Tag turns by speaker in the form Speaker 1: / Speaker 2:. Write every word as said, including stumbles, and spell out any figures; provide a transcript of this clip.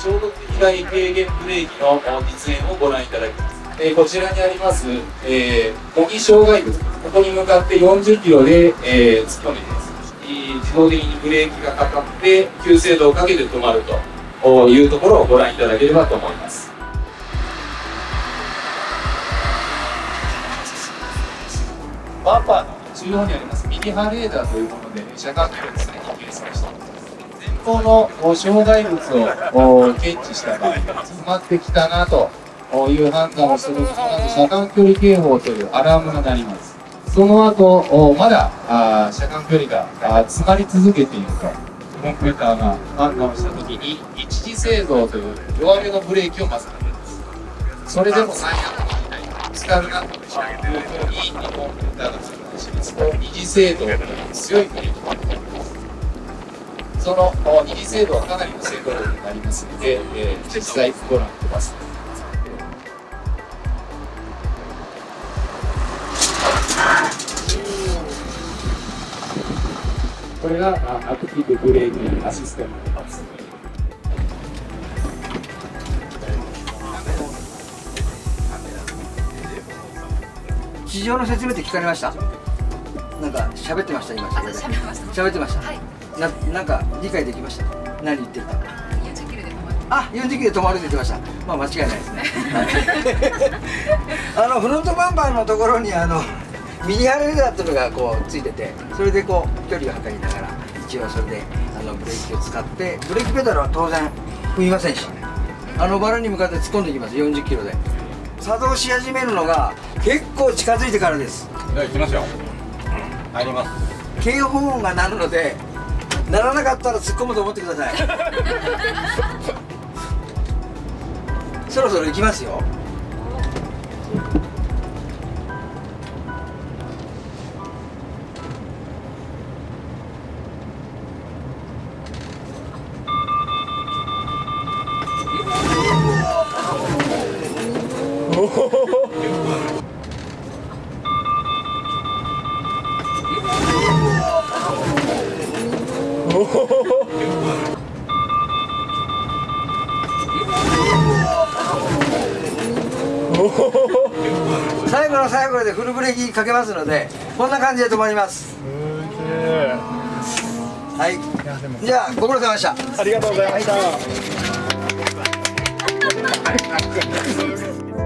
Speaker 1: 衝突被害軽減ブレーキの実演をご覧いただきます。えー、こちらにあります、えー、模擬障害物、ここに向かってよんじゅっキロで、えー、突っ込んでいます。自動的にブレーキがかかって急制度をかけて止まるというところをご覧いただければと思います。バンパーの中央にありますミリ波レーダーというもので車間距離をですね計算しています。前方の障害物を検知した場合詰まってきたなという判断をすると、車間距離警報というアラームが鳴ります。その後まだあ車間距離があ詰まり続けているとコンピューターが判断をしたときに一時制動という弱めのブレーキをまずかけます。それでも最悪の事態がぶつかるなというふうにコンピューターが判断しますと二次制動という強いブレーキがかかります。その二次制動はかなりの制動力になりますので、えー、実際ご覧ください。これがアクティブブレーキアシステムです。
Speaker 2: 地上の説明って聞かれました？なんか喋ってました今。喋ってました。はい。ななんか理解できました？何言ってるか。よんじゅっキロで止まる。あ、よんじゅっキロで止まるって言ってました。まあ間違いないですね。あのフロントバンパーのところにあのミニハレーダーっていうのがこうついてて、それでこう距離を測りながら一応それであのブレーキを使って、ブレーキペダルは当然踏みませんし、あのバラに向かって突っ込んでいきます。よんじゅっキロで作動し始めるのが結構近づいてからです。
Speaker 3: じゃあ行きますよ。入ります。
Speaker 2: 警報音が鳴るので、鳴らなかったら突っ込むと思ってください。そろそろ行きますよ。最後の最後でフルブレーキかけますので、こんな感じで止まります。はい、じゃあご苦労様でした。
Speaker 3: ありがとうございました。